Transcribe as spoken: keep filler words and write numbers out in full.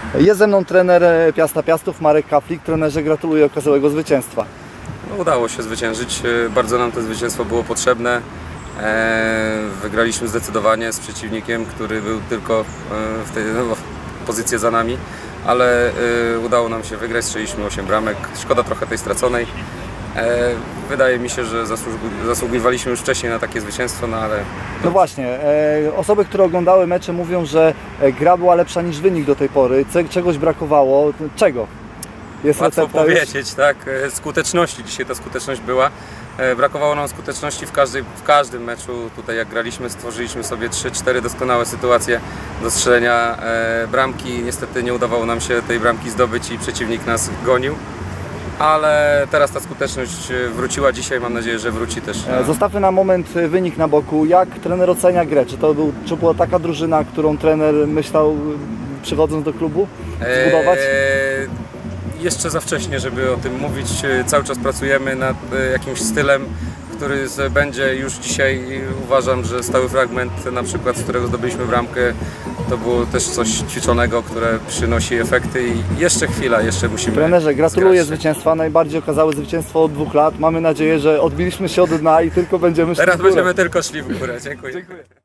Jest ze mną trener Piasta Piastów, Marek Kaflik. Trenerze, gratuluję okazałego zwycięstwa. No, udało się zwyciężyć, bardzo nam to zwycięstwo było potrzebne. Wygraliśmy zdecydowanie z przeciwnikiem, który był tylko w tej no, pozycji za nami, ale udało nam się wygrać, strzeliśmy osiem bramek. Szkoda trochę tej straconej. Wydaje mi się, że zasługiwaliśmy już wcześniej na takie zwycięstwo, no ale... No właśnie, osoby, które oglądały mecze, mówią, że gra była lepsza niż wynik do tej pory. Czegoś brakowało. Czego? Jest Łatwo recepta powiedzieć, już? tak? Skuteczności. Dzisiaj ta skuteczność była. Brakowało nam skuteczności w, każdej, w każdym meczu. Tutaj jak graliśmy, stworzyliśmy sobie trzy cztery doskonałe sytuacje do strzelenia bramki. Niestety nie udawało nam się tej bramki zdobyć i przeciwnik nas gonił. Ale teraz ta skuteczność wróciła dzisiaj, mam nadzieję, że wróci też. Na... Zostawmy na moment wynik na boku. Jak trener ocenia grę? Czy to, był, czy była taka drużyna, którą trener myślał, przychodząc do klubu, zbudować? Eee, jeszcze za wcześnie, żeby o tym mówić. Cały czas pracujemy nad jakimś stylem, który będzie już dzisiaj. Uważam, że stały fragment, na przykład z którego zdobyliśmy bramkę, to było też coś ćwiczonego, które przynosi efekty i jeszcze chwila, jeszcze musimy... Trenerze, gratuluję zgrać. zwycięstwa, najbardziej okazałe zwycięstwo od dwóch lat. Mamy nadzieję, że odbiliśmy się od dna i tylko będziemy szli Teraz w górę. będziemy tylko szli w górę. Dziękuję. Dziękuję.